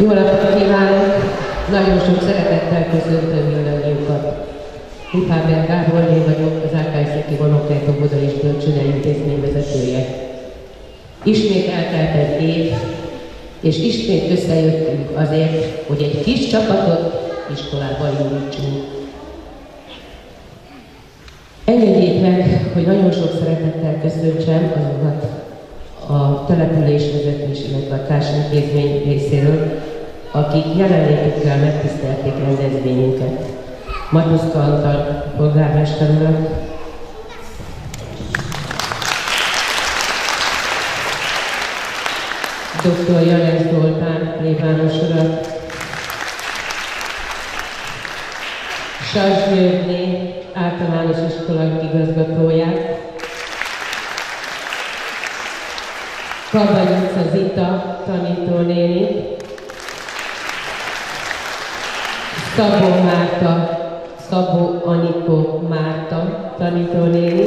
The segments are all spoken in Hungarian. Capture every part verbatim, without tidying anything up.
Jó napot kívánok! Nagyon sok szeretettel köszöntöm mindannyiukat. Lipáber Gáborné vagyok, az Ákályszéki Vonókert Óvoda és Bölcsőde Intézmény vezetője. Ismét eltelt egy év, és ismét összejöttünk azért, hogy egy kis csapatot iskolába indítsunk. Engedjék meg, hogy nagyon sok szeretettel köszöntsem azokat a településvezetés, illetve a társintézmény részéről, akik jelenlétükkel megtisztelték rendezvényünket. Matuszka Antal polgármester urat, doktor Janez Zoltán plébános urat, Sas Györgyné általános iskola igazgatóját, Kabanyuca Zita tanítónéni, Szabó Márta, Szabó Anikó Márta tanítónéni,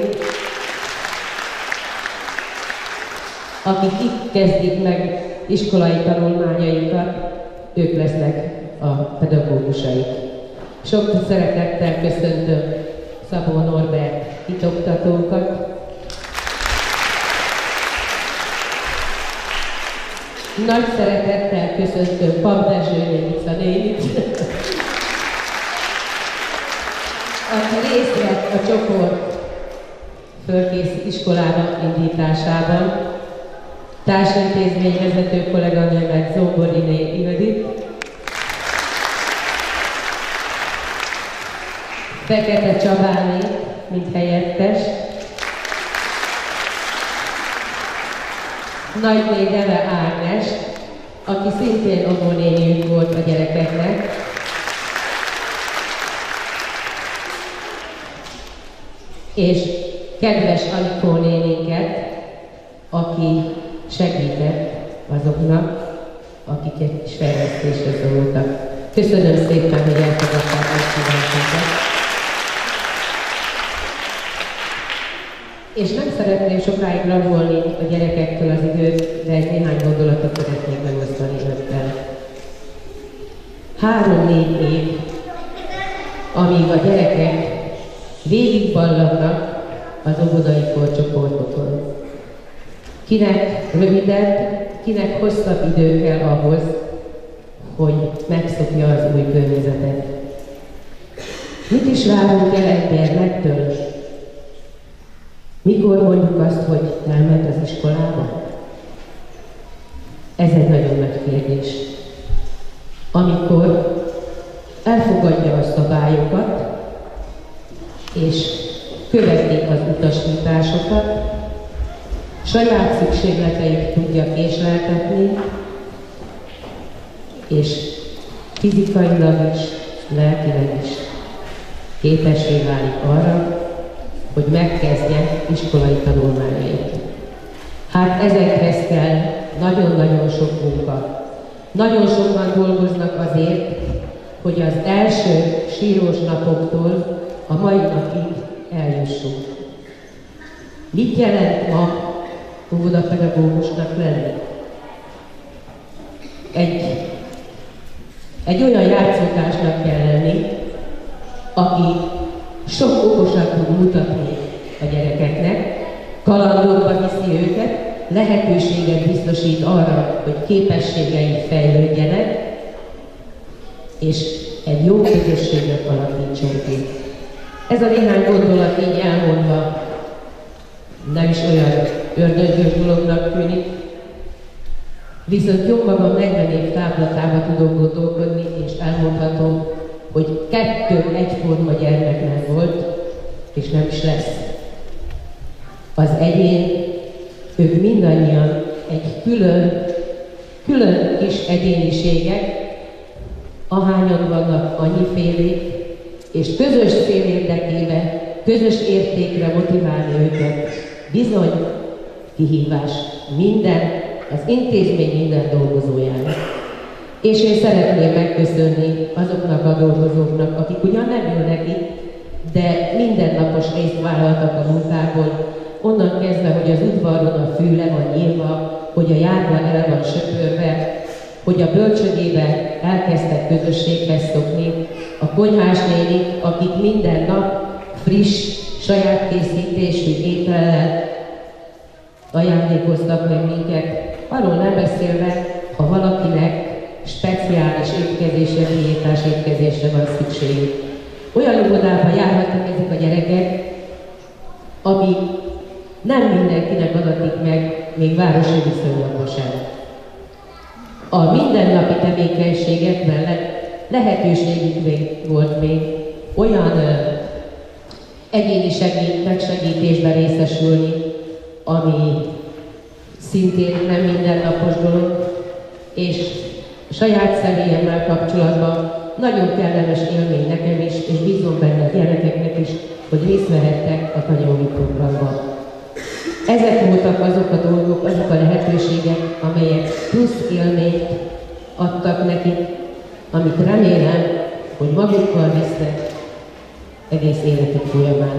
akik itt kezdik meg iskolai tanulmányaikat, ők lesznek a pedagógusaik. Sok szeretettel köszöntöm Szabó Norbert hitoktatókat, nagy szeretettel köszöntöm Pap Dezsőnénic a nénit, aki részt vett a csoport fölkész iskolába indításában, társintézmény vezető kolléganőmet Zóboriné Ildit, Fekete Csabáné, mint helyettes, Nagyné Deve Ágnes, aki szintén óvónéniük volt a gyerekeknek, és kedves Anikó néninket, aki segített azoknak, akik egy kis fejlesztésre szóltak. Köszönöm szépen, hogy elfogadták a kívánságot. És nem szeretném sokáig rabolni a gyerekektől az időt, de egy néhány gondolatot szeretnék megosztani önökkel. Három-négy év, amíg a gyerekek végigballagnak az óvodai korcsoportokon. Kinek rövidebb, kinek hosszabb idő kell ahhoz, hogy megszokja az új környezetet. Mit is várunk el egy gyermektől? Mikor mondjuk azt, hogy elment az iskolába? Ez egy nagyon nagy kérdés. Amikor elfogadja a szabályokat, és követi az utasításokat, saját szükségleteit tudja késleltetni, és fizikailag is, lelkileg is képessé válik arra, hogy megkezdje iskolai tanulmányait. Hát ezekhez kell nagyon-nagyon sok munka. Nagyon sokan dolgoznak azért, hogy az első sírós napoktól a mai napig eljussunk. Mit jelent ma óvodapedagógusnak lenni? Egy, egy olyan játszótársnak kell lenni, aki sok okosat tud mutatni a gyerekeknek, kalandokba viszi őket, lehetőséget biztosít arra, hogy képességeik fejlődjenek, és egy jó közösséget alakítson ki. Ez a néhány gondolat így elmondva nem is olyan ördögös dolognak tűnik, viszont jó magam negyven év táblatába tudok gondolkodni, és elmondhatom, hogy kettő egyforma gyermek nem volt, és nem is lesz. Az egyén, ők mindannyian egy külön, külön kis egyéniségek, ahányan vannak annyifélék, és közös cél érdekében, közös értékre motiválni őket. Bizony kihívás minden, az intézmény minden dolgozójának. És én szeretném megköszönni azoknak a dolgozóknak, akik ugyan nem jönnek itt, de mindennapos részt vállaltak a munkából, onnan kezdve, hogy az udvaron a fű le van nyílva, hogy a járda el van söpörve, hogy a bölcsödében elkezdtek közösséghez szokni, a konyhás nénik, akik minden nap friss, saját készítésű étellel ajándékoztak meg minket, arról nem beszélve, ha valakinek speciális étkezésre, diétás étkezésre van szükségük. Olyan óvodában járhatnak ezek a gyerekek, ami nem mindenkinek adatik meg, még városi viszonylatban sem. A mindennapi tevékenységek mellett lehetőségük volt még olyan ö, egyéni segít, megsegítésben részesülni, ami szintén nem mindennapos dolog, és saját személyemmel kapcsolatban nagyon kellemes élmény nekem is, és bízom benne a gyerekeknek is, hogy részt vehettek a tanulói programban. Ezek voltak azok a dolgok, azok a lehetőségek, amelyek plusz élményt adtak nekik, amit remélem, hogy magukkal visznek egész életük folyamán.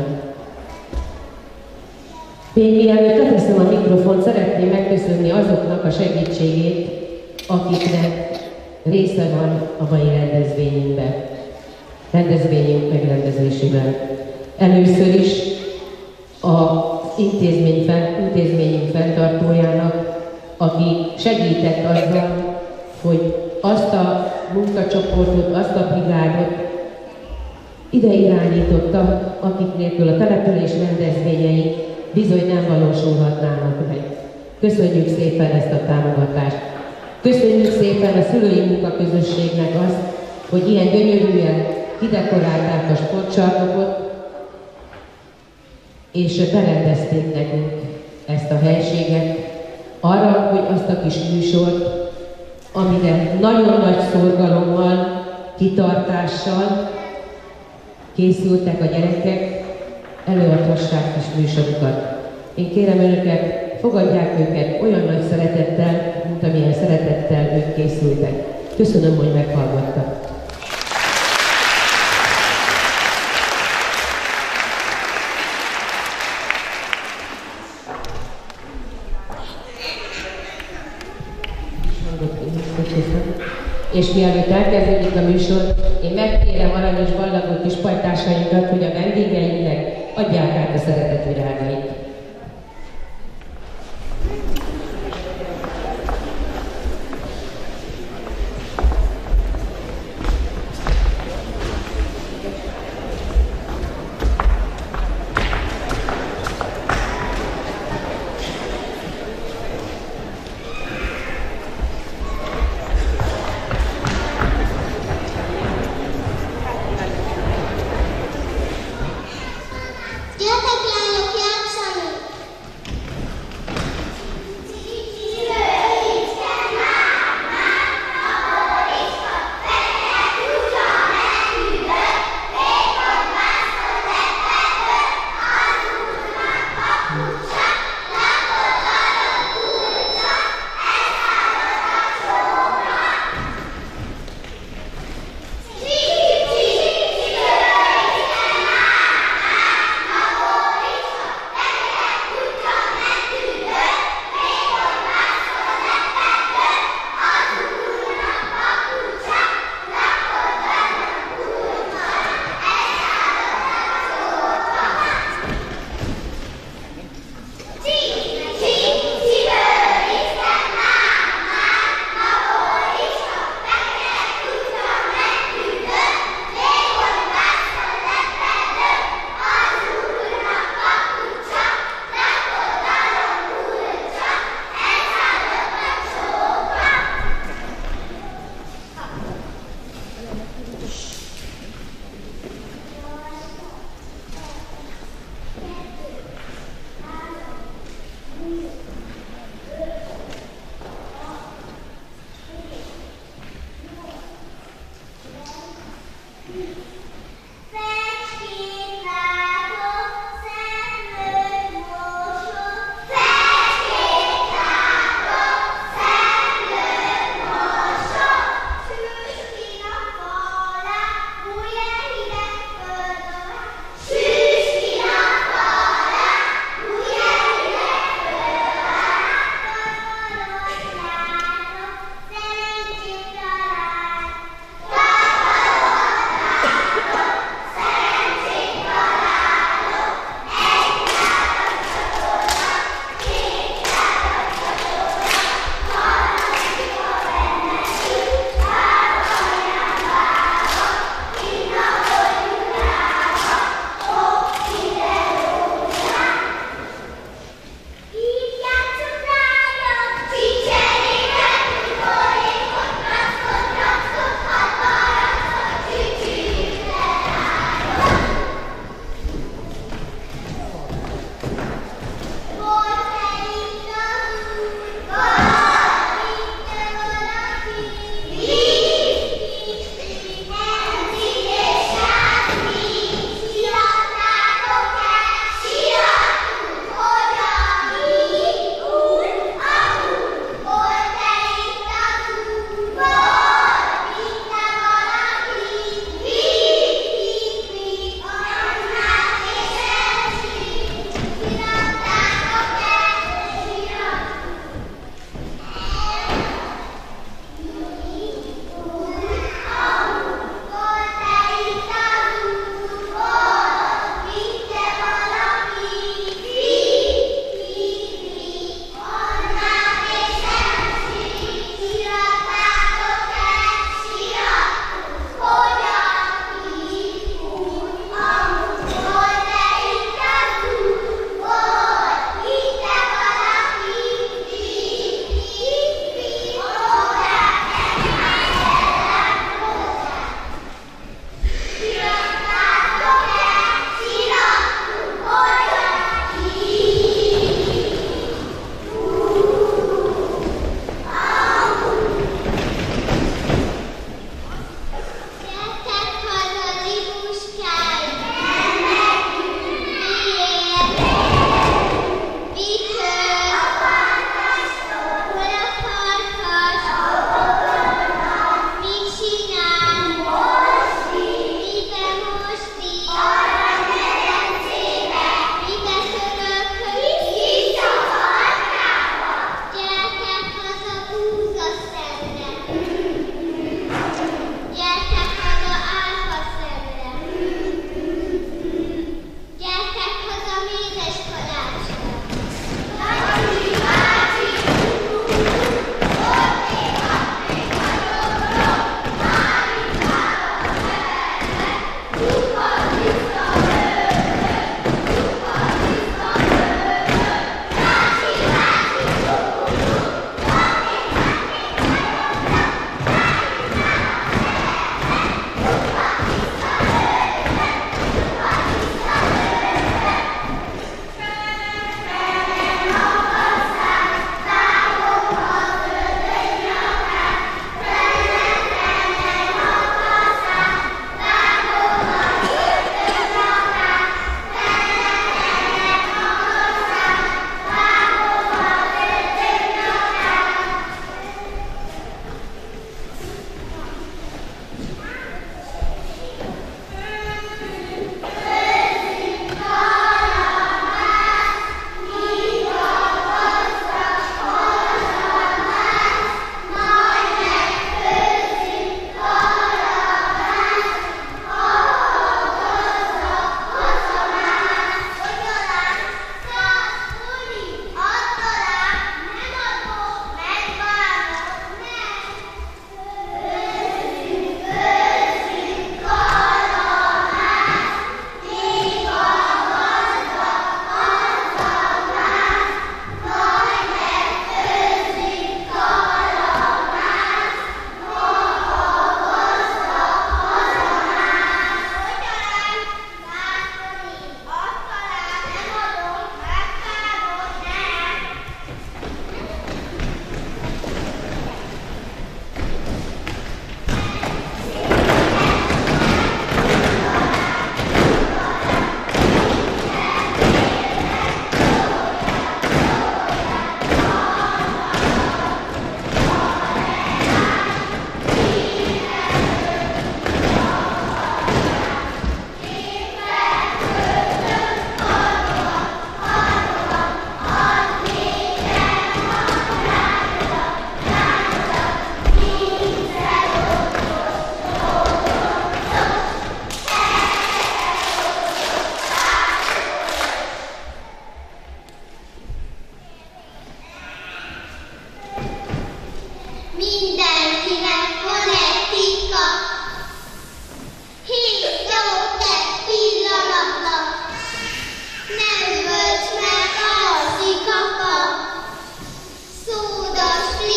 Még mielőtt leteszem a mikrofont, szeretném megköszönni azoknak a segítségét, akiknek része van a mai rendezvényünkben, rendezvényünk megrendezésében. Először is az intézmény fent, intézményünk fenntartójának, aki segített azzal, hogy azt a munkacsoportot, azt a brigádot ide irányította, akik nélkül a település rendezvényei bizony nem valósulhatnának meg. Köszönjük szépen ezt a támogatást! Köszönjük szépen a szülői munkaközösségnek azt, hogy ilyen gyönyörűen kidekorálták a sportcsarnokot, és berendezték nekünk ezt a helységet arra, hogy azt a kis műsort, amire nagyon nagy szorgalommal, kitartással készültek a gyerekek, előadhassák kis műsorukat. Én kérem Önöket, fogadják őket olyan nagy szeretettel, mint amilyen szeretettel ők készültek. Köszönöm, hogy meghallgattak. És mielőtt elkezdődik a műsor, én megkérem aranyos ballagó kis pajtásainkat, hogy a vendégeinknek adják át a szeretet virágait. Gyertek lányok, játszanak!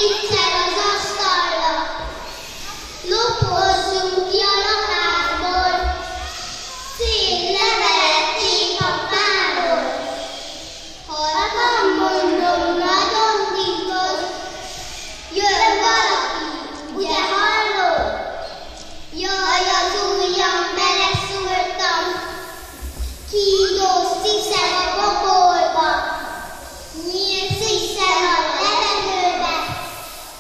Csicser az asztalra. Lopozzunk ki a lakásból. Szép levelették a fáról. Halkan mondom, nagyon titkos. Jön valaki, ugye hallod? Jaj, az ujjam, beleszúrtam. Kígyós sziszer a pokolba. Nyílt sziszer a levegőbe.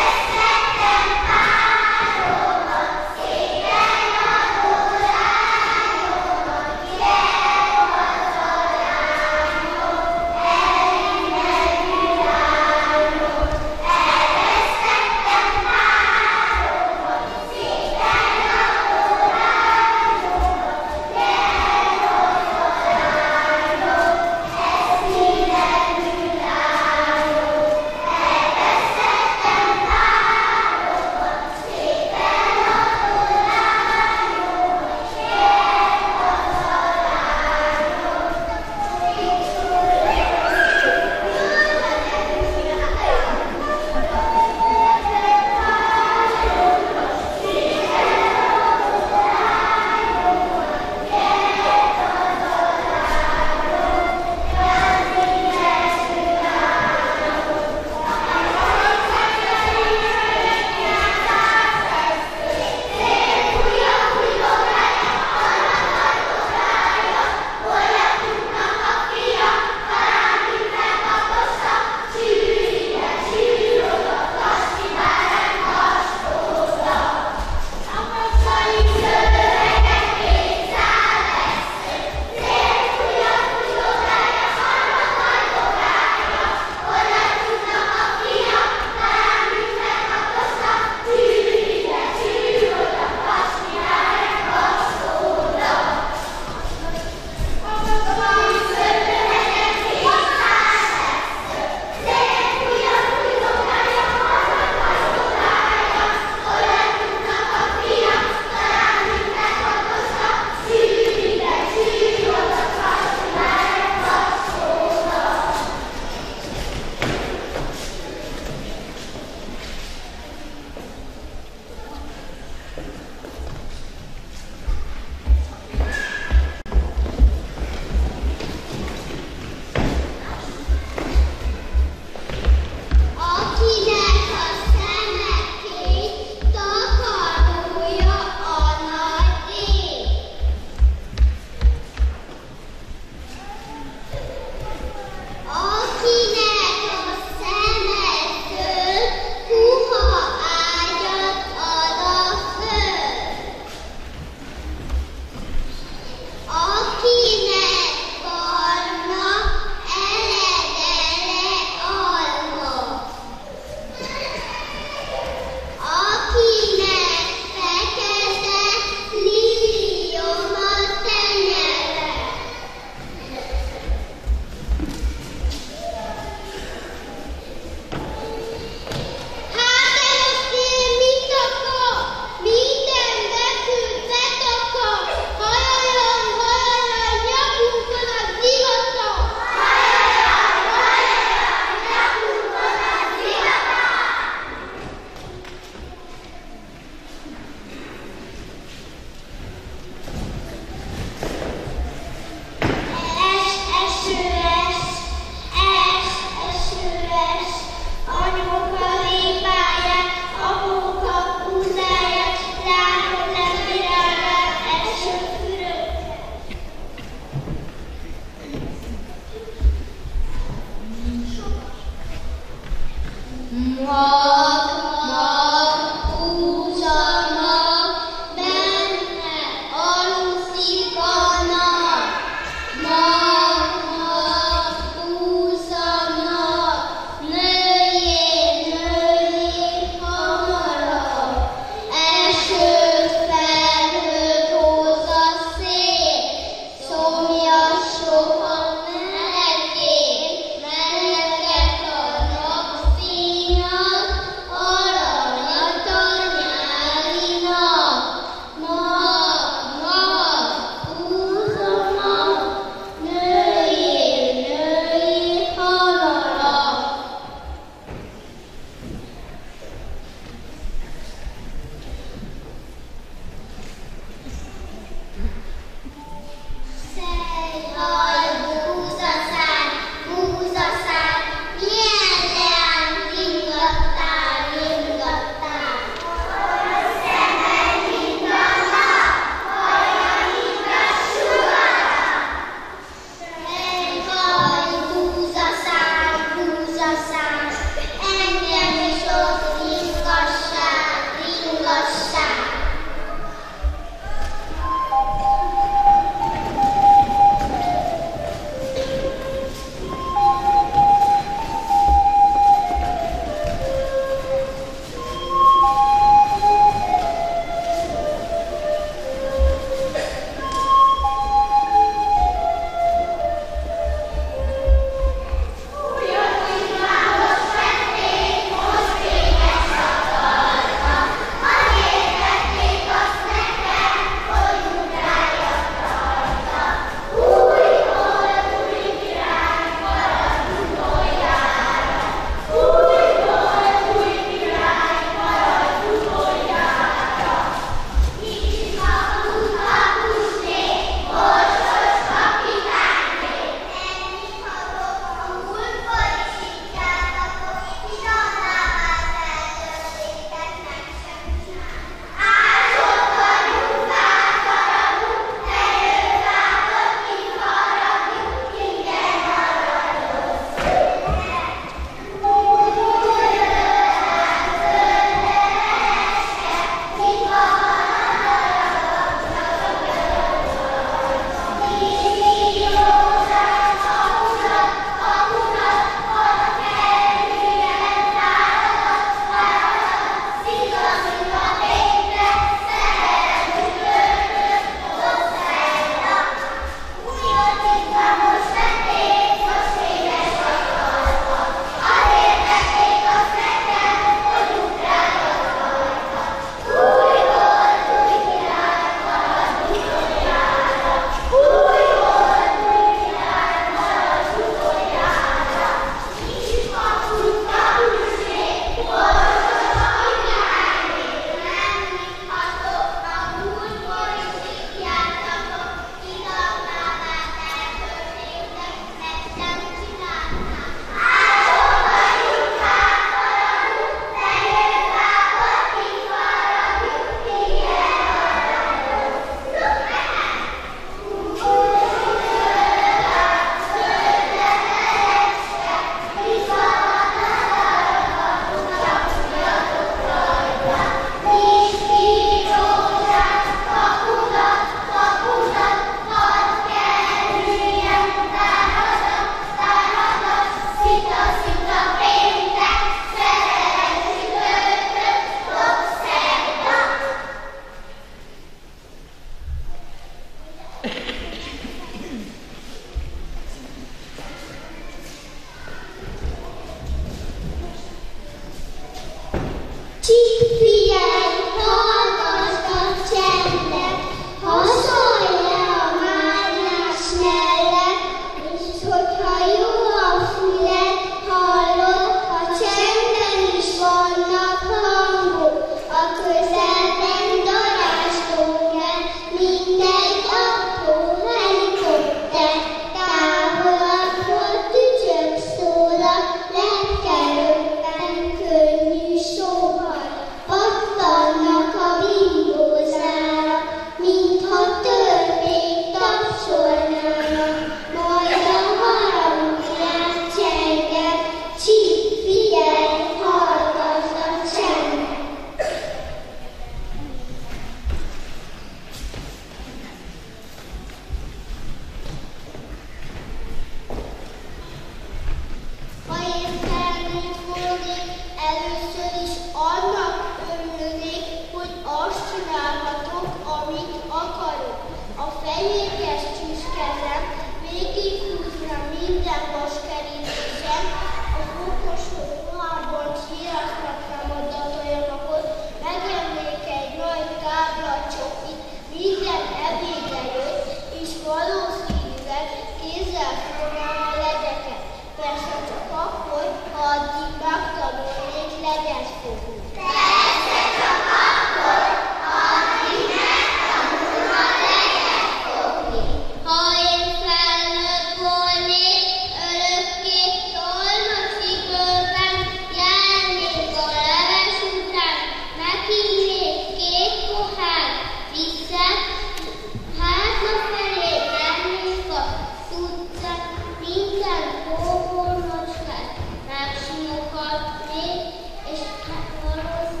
Persze csak akkor, ha addig megtanulva lehet fogni. Ha én felnőtt volnék, örökké tolnosi bőrben, járnék a leves után, meginnék két pohár viszont, hátrafelé mennék a utcán, minden kóbornocskát megsimogatnék, és valószínűleg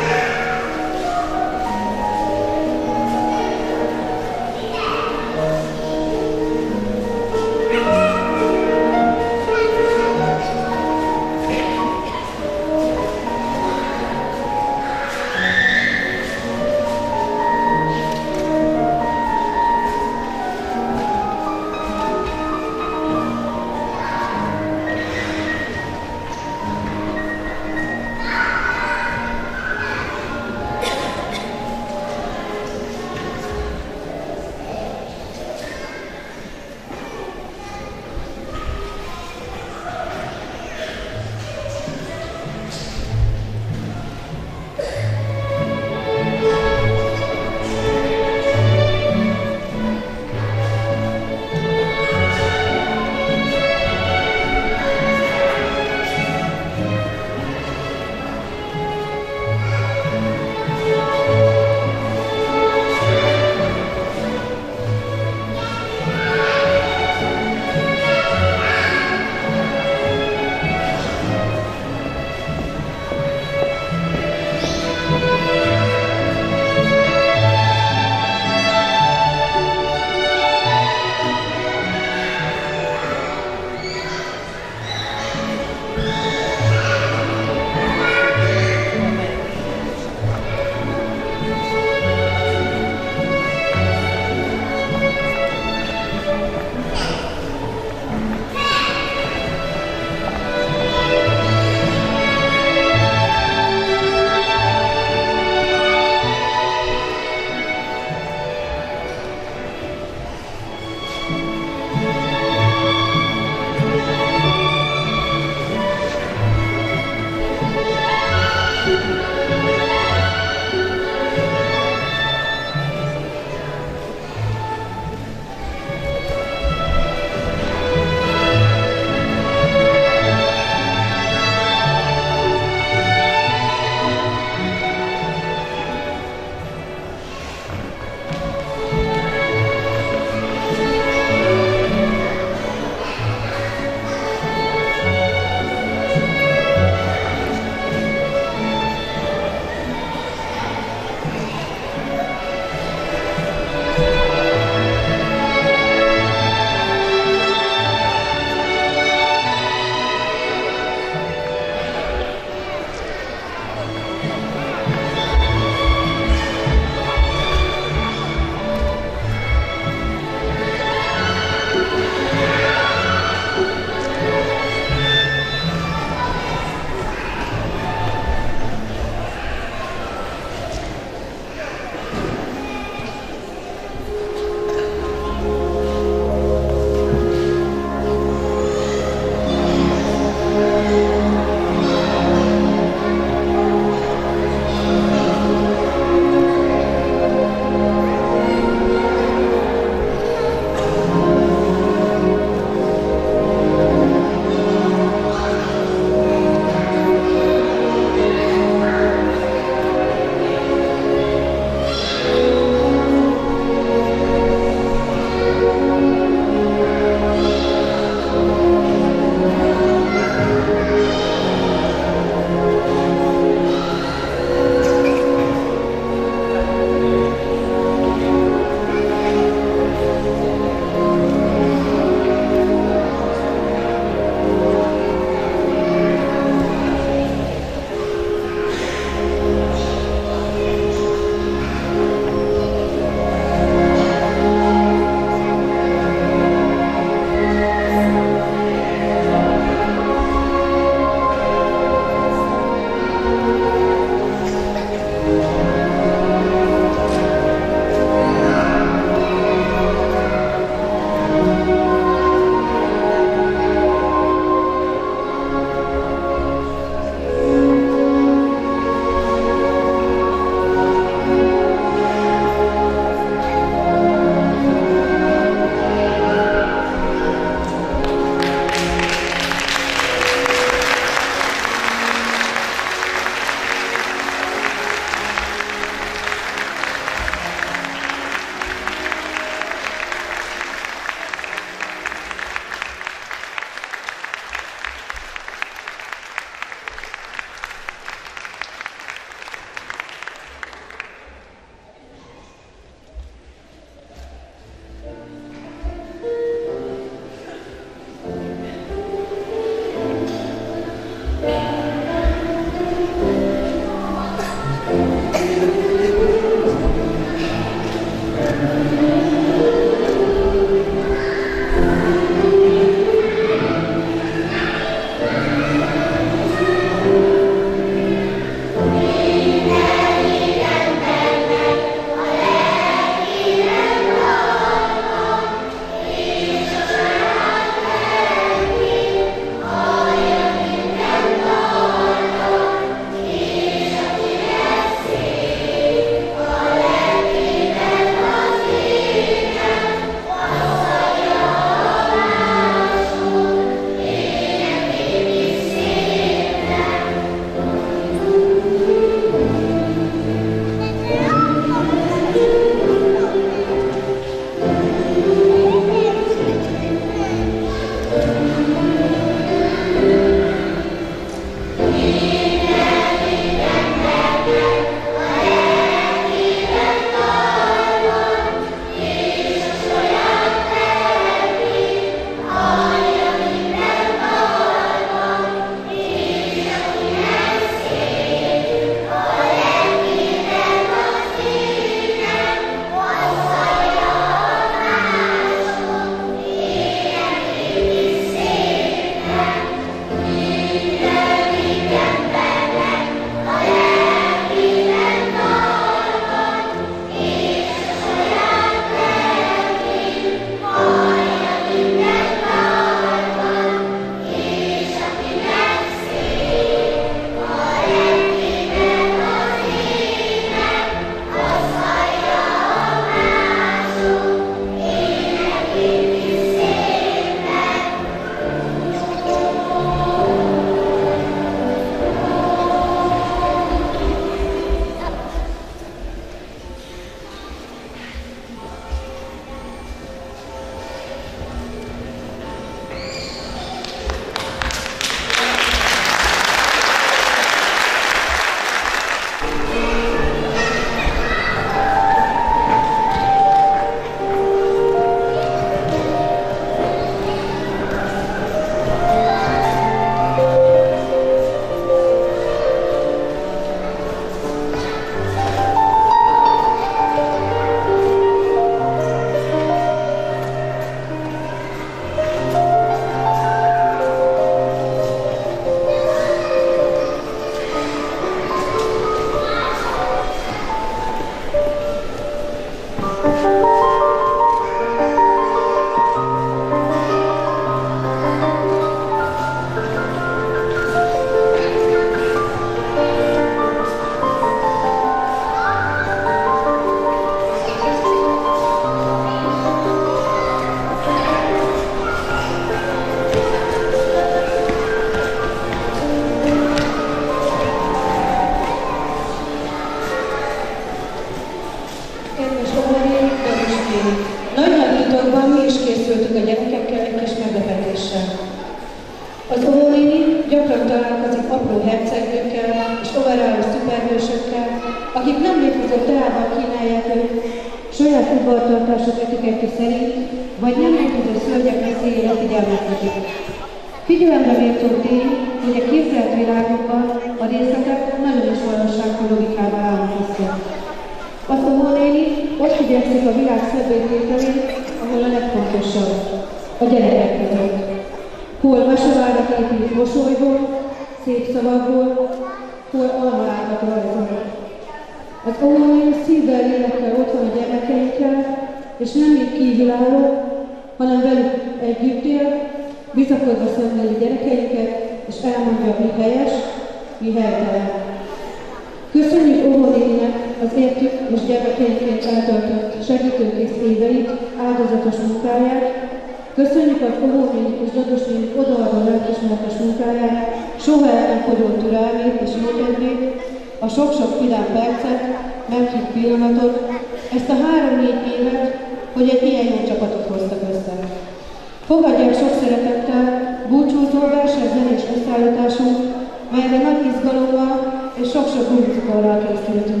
Gyakrabban mi is készültünk a gyerekekkel egy kis meglepetéssel. Az óvónéni gyakran találkozik apró hercegnőkkel és overálló szuperhősökkel, akik nem létező teában kínálják őt, saját udvartartások etikettje szerint, vagy nem létező szörnyek veszélyére figyelmeztetik. Figyelembe méltó tény, hogy a képzelt világokban a részletek nagyon is valóságos logikával állnak össze. Az óvónéni ott igyekszik a világ szebbétételén, ahol a legfontosabb, a gyerekek között. Hol mesevárat épít mosolyból, szép szavakból, hol almaágat rajzol. Az óvónéni szívvel, lélekkel ott van a gyermekeinkkel, és nem még kívülálló, hanem velük együtt él, bizakodva szemléli gyerekeinket, és elmondja, mi helyes, mi helytelen. Köszönjük óvónéninek az értük és gyermekeinként eltöltött segítőkész éveit, áldozatos munkáját, köszönjük az óvónénik és dadosnénik odaadó lelkismertes munkáját, soha el nem fogyó türelmét és jókedvét, a sok-sok vidám percet, meghitt pillanatot, ezt a három-négy évet, hogy egy ilyen jó csapatot hoztak össze. Fogadják sok szeretettel búcsúzó versenyzenés összeállításunk, melyre nagy izgalommal és sok-sok gumicukorral készültünk.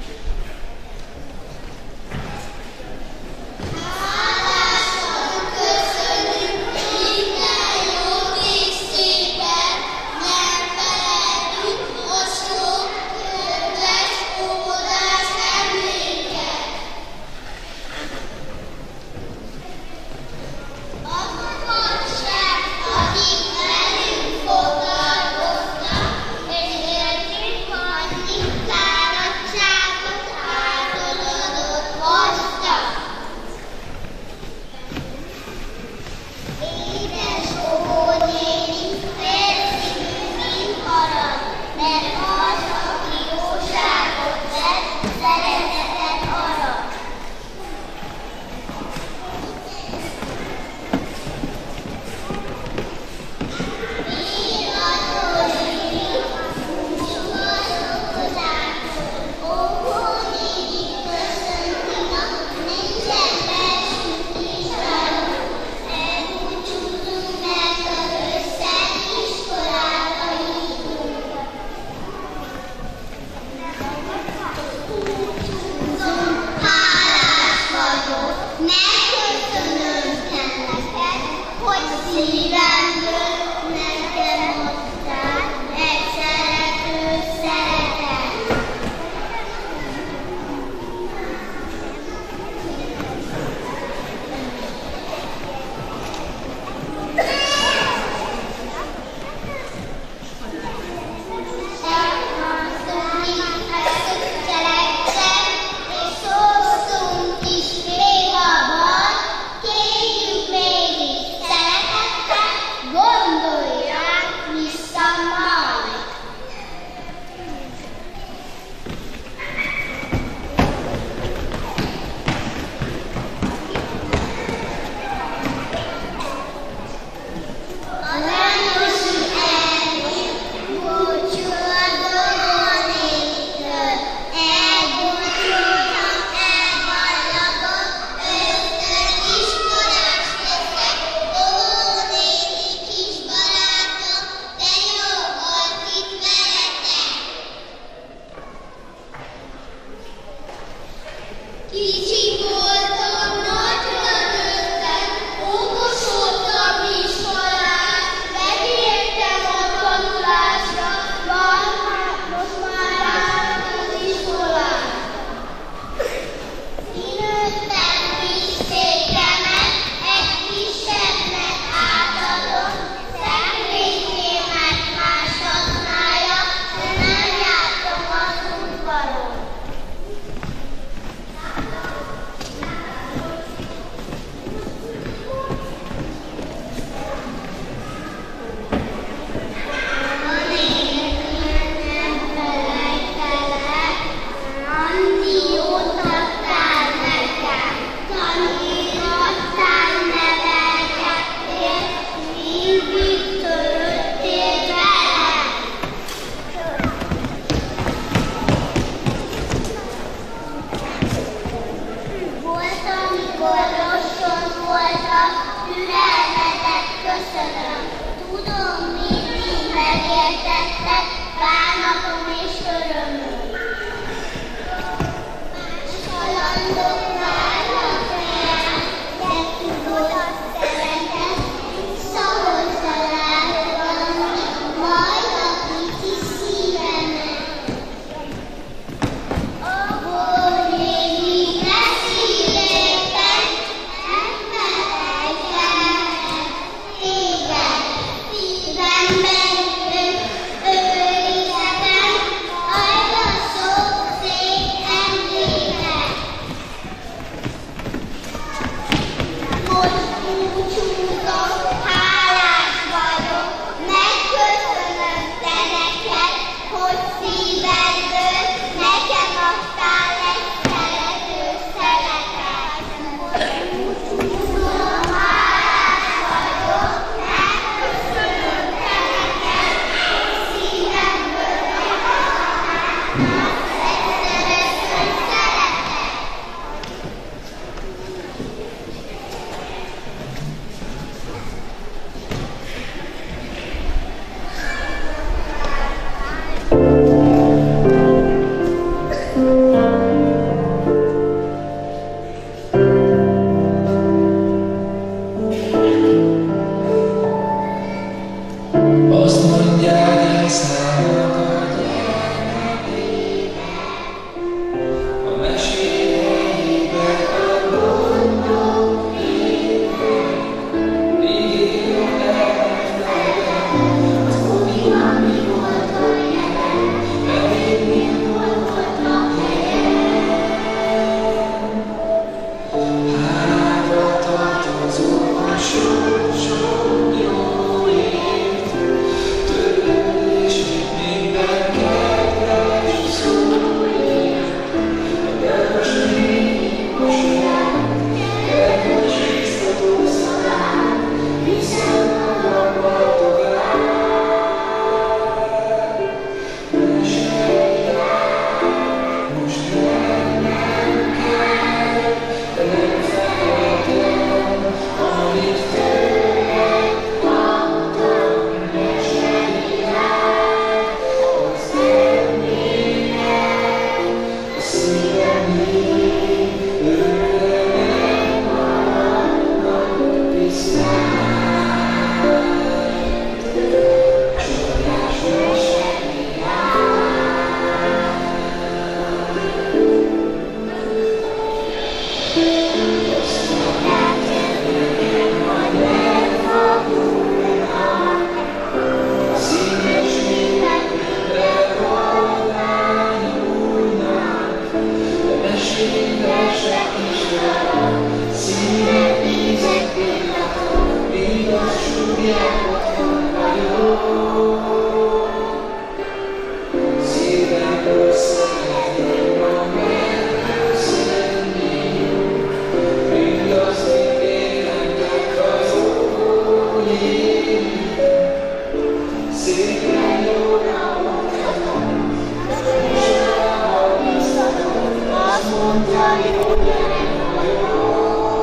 Hallgasson látom és örömöm. Kalandok várnak rám, de tudod azt szeretet, szavhoz találgatni, majd a kicsi szívemet. Ahol még így beszélgettem, nem felejtem téged. Szívemben őrizetem, majd a sok szép emléket. Most búcsúzom, hálás vagyok, megköszönöm te neked, hogy szívedből nekem adtál egy szerető szeretet. Most búcsúzom, hálás vagyok, megköszönöm te neked, hogy szívemből nekem adtál egy szerető szeretet. Azt mondják el számodra gyermekének, a meséleiben a gondok végnek, ígérjük elfelejteni, az újra mi volt a jelen, elég mi volt a helyen. Hálára tartozó a sok-sok jó ért, tőled és minden kedves szóért. De most még most nem, kedves biztató szalám, viszem magamba tovább. Mesélj el, most mennem kell, de nem felejtem, amit tőled kaptam. Mesélj el, az emléket, a szívem még örömmel maradnak viszlát. Csodás mesélj színes lélek minden oldalán nyúlnak, de mesélgesek is velem, szívek ízek pillanatok, míg azt súgják otthon vagyok. Szívemből szeretném ma megköszönni, mindazt, mit éneklek az óvói. Szépen jóra mondhatom, és rá biztatom, azt mondta, jó gyerek vagyok.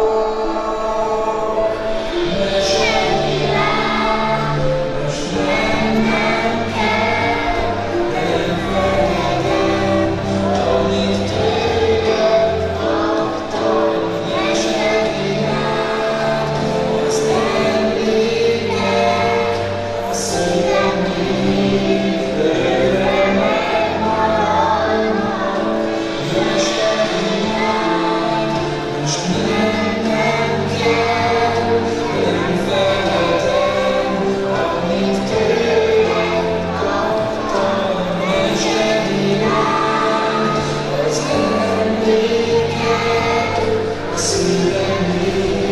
Mesélj rá, most mennem kell, nem felejtem, amit tőled kaptam. Mesélj rá, az emléket, a szívem még örömmel maradnak. Mesélj rá, most mennem kell, nem felejtem, amit tőled kaptam. Mesélj rá, az emléket, a szívem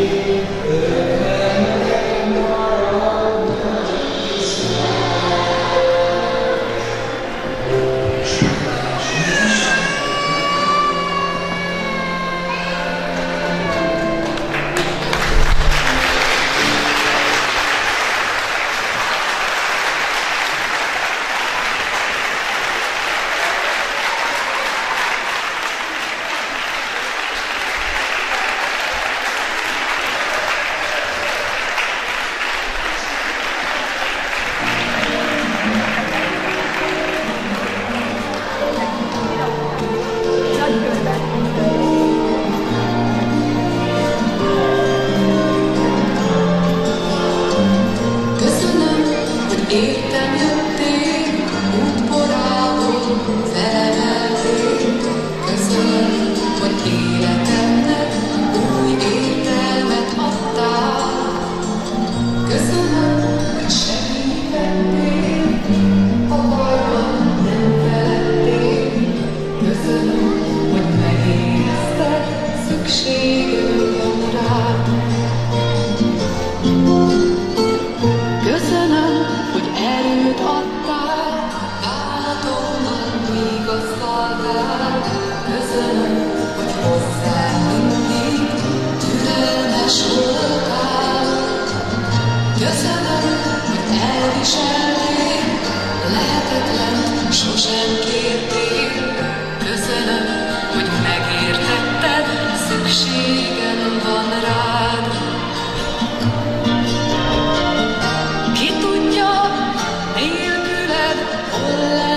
még örömmel maradnak viszlát. Thank you.